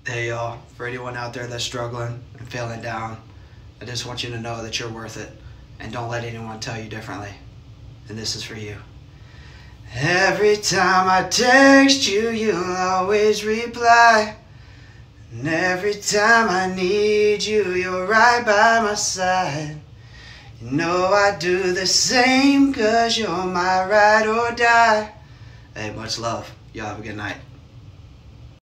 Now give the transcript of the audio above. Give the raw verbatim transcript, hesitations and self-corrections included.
Hey y'all, for anyone out there that's struggling and feeling down, I just want you to know that you're worth it and don't let anyone tell you differently. And this is for you. Every time I text you, you'll always reply. And every time I need you, you're right by my side. You know I do the same 'cause you're my ride or die. Hey, much love. Y'all have a good night.